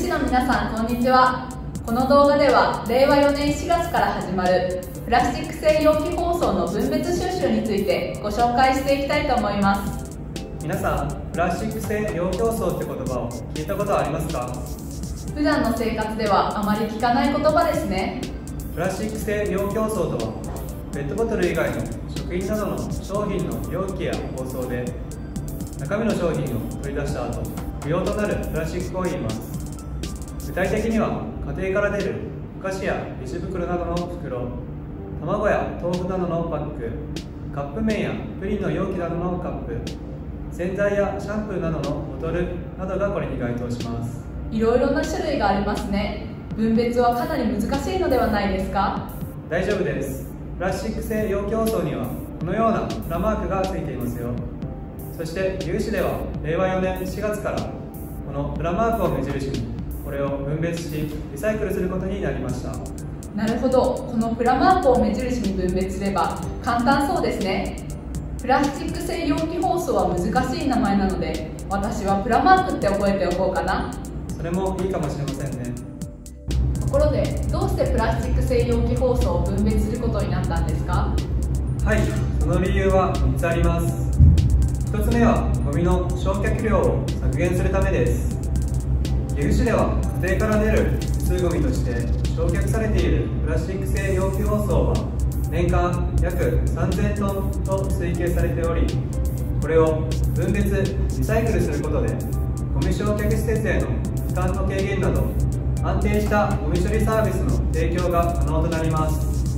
士の皆さん、こんにちは。この動画では令和4年4月から始まるプラスチック製容器包装の分別収集についてご紹介していきたいと思います。 皆さん、プラスチック製容器包装って言葉を聞いたことはありますか？ 普段の生活ではあまり聞かない言葉ですね。 プラスチック製容器包装とは、ペットボトル以外の食品などの商品の容器や包装で中身の商品を取り出した後、不要となるプラスチックを言います。具体的には、家庭から出るお菓子やレジ袋などの袋、卵や豆腐などのパック、カップ麺やプリンの容器などのカップ、洗剤やシャンプーなどのボトルなどがこれに該当します。 いろいろな種類がありますね。分別はかなり難しいのではないですか？ 大丈夫です。プラスチック製容器包装にはこのようなプラマークがついていますよ。そして有志では令和4年4月からこのプラマークを目印にこれを分別しリサイクルすることになりました。 なるほど。このプラマークを目印に分別すれば簡単そうですね。プラスチック製容器包装は難しい名前なので、私はプラマークって覚えておこうかな。 それもいいかもしれませんね。 ところで、どうしてプラスチック製容器包装を分別することになったんですか？ はい、その理由は3つあります。1つ目はゴミの焼却量を削減するためです。岐阜市では家庭から出る普通ゴミとして焼却されているプラスチック製容器包装は年間約3000トンと推計されており、これを分別・リサイクルすることでゴミ焼却施設への負担の軽減など安定したゴミ処理サービスの提供が可能となります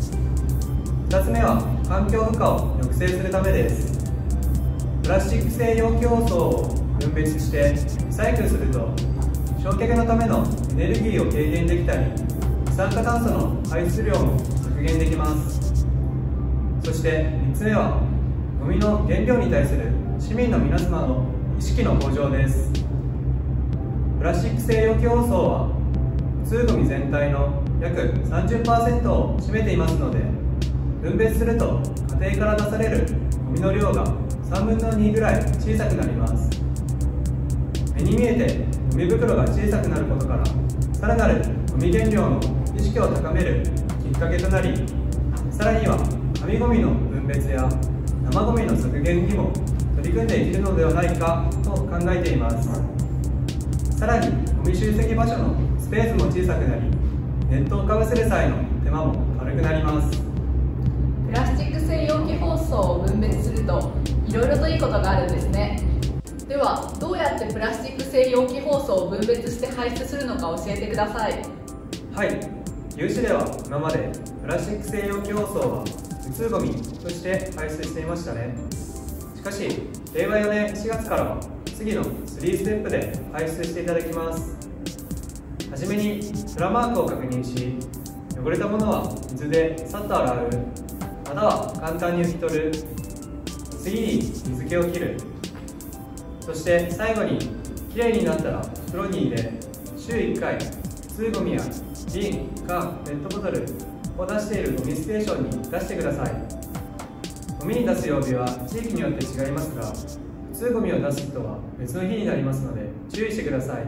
。2つ目は環境負荷を抑制するためです。プラスチック製容器包装を分別してリサイクルすると焼却のためのエネルギーを軽減できたり、二酸化炭素の排出量も削減できます。そして3つ目はゴミの原料に対する市民の皆様の意識の向上です。プラスチック製容器包装は普通ゴミ全体の約 30% を占めていますので、分別すると家庭から出されるゴミの量が3分の2ぐらい小さくなります。目に見えてゴミ袋が小さくなることから、さらなるゴミ減量の意識を高めるきっかけとなり、さらには紙ゴミの分別や生ゴミの削減にも取り組んでいけるのではないかと考えています。さらにゴミ集積場所のスペースも小さくなり、ネットをかぶせる際の手間も軽くなります。 プラスチック製容器包装を分別するといろいろといいことがあるんですね。では、どうやってプラスチック製容器包装を分別して排出するのか教えてください。 はい、有志では今までプラスチック製容器包装は普通ゴミとして排出していましたね。しかし令和4年4月からは次の3ステップで排出していただきます。はじめにプラマークを確認し、汚れたものは水でさっと洗う、または簡単に拭き取る。次に水気を切る。そして最後にきれいになったら袋に入れ、週1回普通ゴミや瓶、缶、ペットボトルを出しているゴミステーションに出してください。ゴミに出す曜日は地域によって違いますが、普通ゴミを出す人は別の日になりますので注意してください。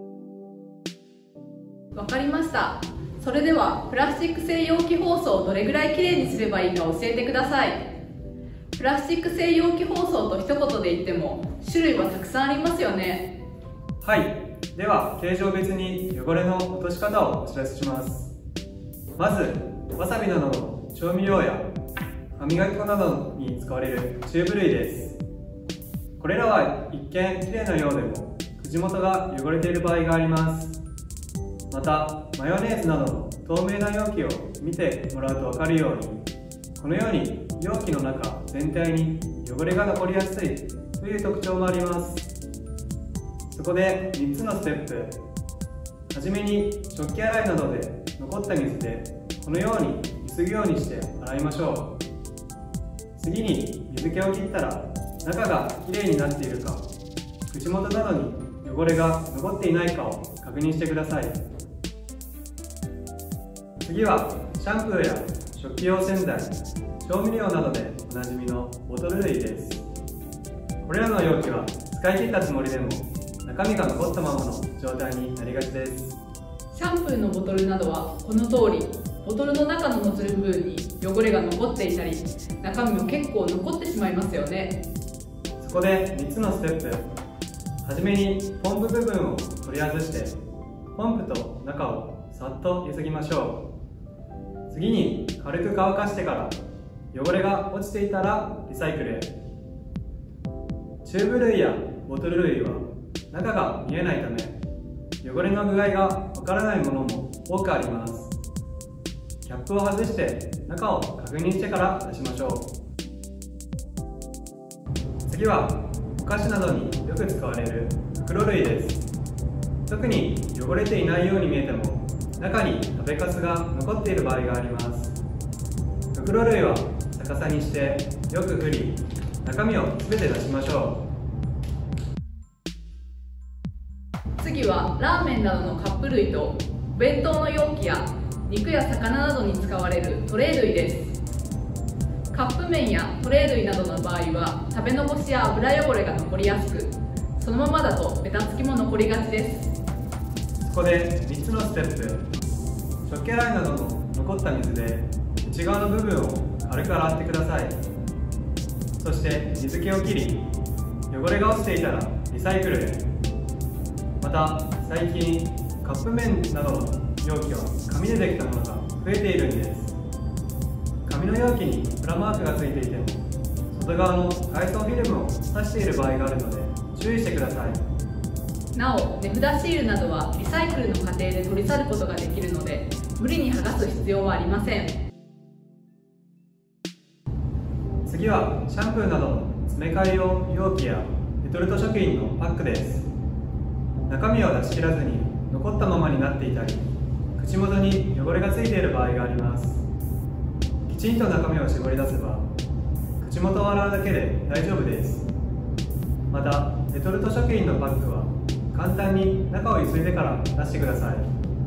わかりました。それではプラスチック製容器包装をどれぐらいきれいにすればいいか教えてください。プラスチック製容器包装と一言で言っても種類はたくさんありますよね。 はい、では形状別に汚れの落とし方をお知らせします。まずわさびなどの調味料や歯磨き粉などに使われるチューブ類です。これらは一見きれいなようでも口元が汚れている場合があります。またマヨネーズなどの透明な容器を見てもらうと分かるように、このように容器の中全体に汚れが残りやすいという特徴もあります。そこで3つのステップ。はじめに食器洗いなどで残った水でこのようにゆすぐようにして洗いましょう。次に水気を切ったら中がきれいになっているか、口元などに汚れが残っていないかを確認してください。次はシャンプーや食器用洗剤、調味料などでおなじみのボトル類です。これらの容器は使い切ったつもりでもな中身が残ったままの状態になりがちです。 シャンプーのボトルなどはこの通り、ボトルの中のノズル部分に汚れが残っていたり、中身も結構残ってしまいますよね。 そこで3つのステップ。はじめにポンプ部分を取り外して、ポンプと中をさっとゆすぎましょう。次に軽く乾かしてから汚れが落ちていたらリサイクルへ。チューブ類やボトル類は中が見えないため、汚れの具合がわからないものも多くあります。キャップを外して中を確認してから出しましょう。次はお菓子などによく使われる袋類です。特に汚れていないように見えても中に食べかすが残っている場合があります。袋類は逆さにしてよく振り、中身を全て出しましょう。 次はラーメンなどのカップ類とお弁当の容器や肉や魚などに使われるトレー類です。カップ麺やトレー類などの場合は食べ残しや油汚れが残りやすく、そのままだとベタつきも残りがちです。 そこで3つのステップ。食器洗いなどの残った水で内側の部分を軽く洗ってください。そして水気を切り、汚れが落ちていたらリサイクルへ。また最近カップ麺などの容器は紙でできたものが増えているんです。紙の容器にプラマークがついていても外側の外装フィルムを刺している場合があるので注意してください。 なお、値札シールなどはリサイクルの過程で取り去ることができるので無理に剥がす必要はありません。 次はシャンプーなどの詰め替え用容器やレトルト食品のパックです。中身を出し切らずに残ったままになっていたり、口元に汚れがついている場合があります。きちんと中身を絞り出せば口元を洗うだけで大丈夫です。またレトルト食品のパックは簡単に中をゆすいでから出してください。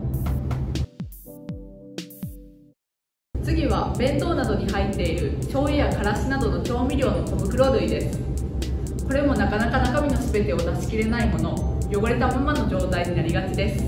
次は弁当などに入っている醤油やからしなどの調味料の小袋類です。これもなかなか中身の全てを出し切れないもの、汚れたままの状態になりがちです。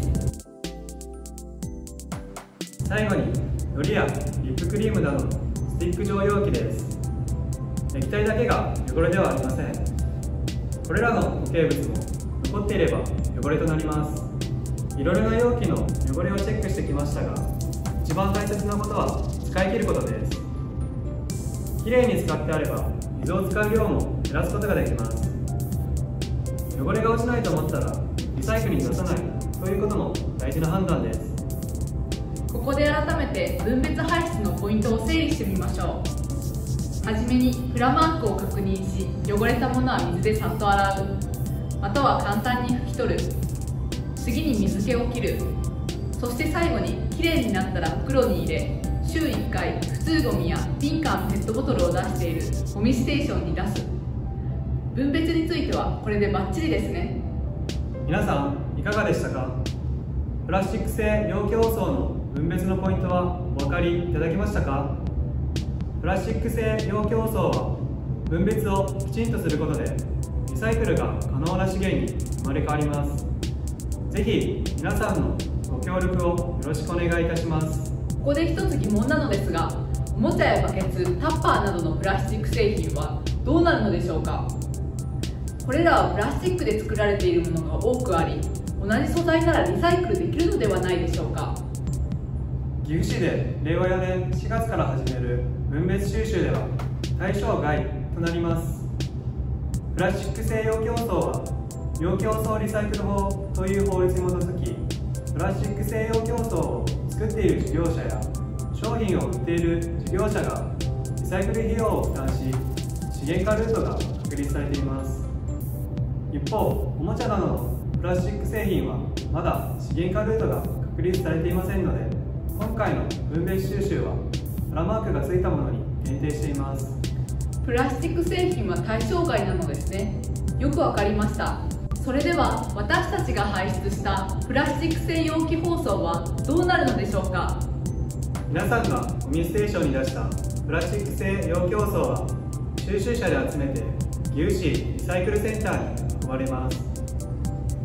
最後に海苔やリップクリームなどのスティック状容器です。液体だけが汚れではありません。これらの固形物も残っていれば汚れとなります。いろいろな容器の汚れをチェックしてきましたが、一番大切なことは使い切ることです。きれいに使ってあれば水を使う量も減らすことができます。汚れが落ちないと思ったらリサイクルに出さないということも大事な判断です。 ここで改めて分別排出のポイントを整理してみましょう。はじめにプラマークを確認し、汚れたものは水でさっと洗う、または簡単に拭き取る。次に水気を切る。そして最後にきれいになったら袋に入れ、週1回普通ゴミやビンカーのペットボトルを出しているゴミステーションに出す。分別についてはこれでバッチリですね。 皆さんいかがでしたか？プラスチック製容器包装の分別のポイントはお分かりいただけましたか？プラスチック製容器包装は分別をきちんとすることでリサイクルが可能な資源に生まれ変わります。ぜひ皆さんのご協力をよろしくお願いいたします。 ここで一つ疑問なのですが、おもちゃやバケツ、タッパーなどのプラスチック製品はどうなるのでしょうか？これらはプラスチックで作られているものが多くあり、同じ素材ならリサイクルできるのではないでしょうか？ 岐阜市で令和4年4月から始める分別収集では対象外となります。プラスチック製容器包装は容器包装リサイクル法という法律に基づき、プラスチック製容器包装を作っている事業者や商品を売っている事業者がリサイクル費用を負担し、資源化ルートが確立されています。一方、おもちゃなどのプラスチック製品はまだ資源化ルートが確立されていませんので、今回の分別収集はプラマークがついたものに限定しています。 プラスチック製品は対象外なのですね。よくわかりました。それでは私たちが排出したプラスチック製容器包装はどうなるのでしょうか？ 皆さんがゴミステーションに出したプラスチック製容器包装は収集車で集めて岐阜市リサイクルセンターに運ばれます。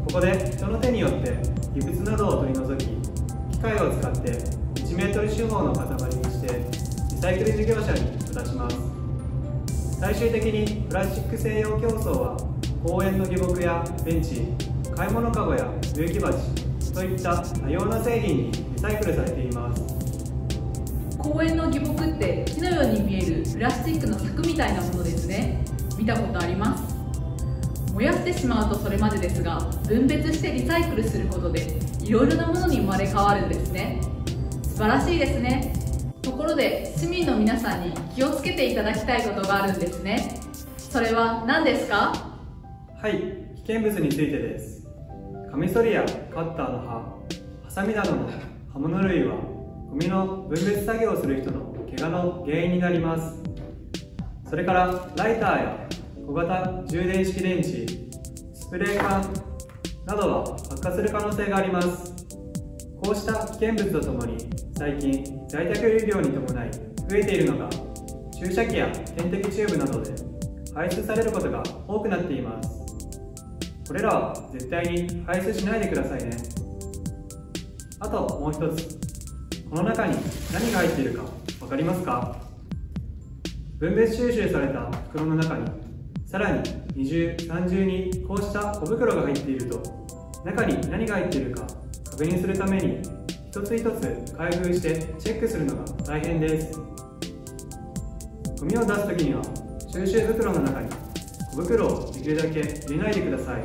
ここで人の手によって異物などを取り除き、機械を使って1メートル四方の塊にしてリサイクル事業者に渡します。最終的にプラスチック製容器包装は公園の下木やベンチ、買い物かごや植木鉢といった多様な製品にリサイクルされています。 公園の下木って木のように見えるプラスチックの柵みたいなものですね。見たことあります。燃やしてしまうとそれまでですが、分別してリサイクルすることでいろいろなものに生まれ変わるんですね。素晴らしいですね。ところで市民の皆さんに気をつけていただきたいことがあるんですね。それは何ですか？ はい、危険物についてです。カミソリやカッターの刃、ハサミなどの刃物類はゴミの分別作業をする人の怪我の原因になります。それからライターや小型充電式電池、スプレー缶などは発火する可能性があります。こうした危険物とともに最近在宅医療に伴い増えているのが注射器や点滴チューブなどで排出されることが多くなっています。これらは絶対に排出しないでくださいね。あともう一つ、この中に何が入っているか分かりますか？分別収集された袋の中にさらに二重三重にこうした小袋が入っていると、中に何が入っているか確認するために一つ一つ開封してチェックするのが大変です。ゴミを出すときには収集袋の中に小袋をできるだけ入れないでください。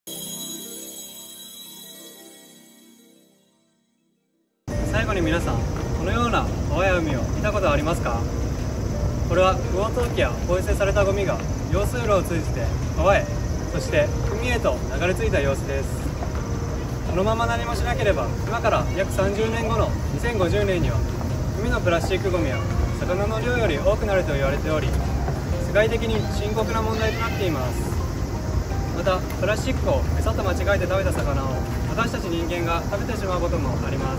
最後に皆さん、このような川や海を見たことはありますか？これは不法投棄やポイ捨てされたゴミが用水路を通じて川へ、そして海へと流れ着いた様子です。このまま何もしなければ今から約30年後の2050年には海のプラスチックゴミは魚の量より多くなると言われており、世界的に深刻な問題となっています。またプラスチックを餌と間違えて食べた魚を私たち人間が食べてしまうこともあります。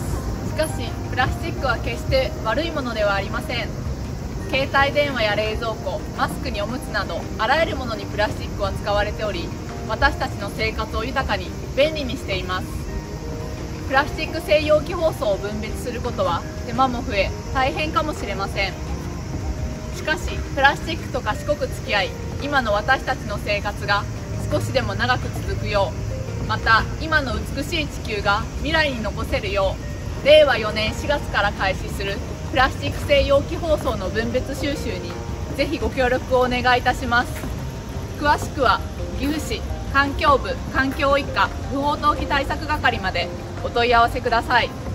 しかしプラスチックは決して悪いものではありません。携帯電話や冷蔵庫、マスクにおむつなどあらゆるものにプラスチックは使われており、私たちの生活を豊かに便利にしています。プラスチック製容器包装を分別することは手間も増え大変かもしれません。しかしプラスチックと賢く付き合い、今の私たちの生活が少しでも長く続くよう、また今の美しい地球が未来に残せるよう、令和4年4月から開始するプラスチック製容器包装の分別収集にぜひご協力をお願いいたします。詳しくは岐阜市環境部環境一課不法投棄対策係までお問い合わせください。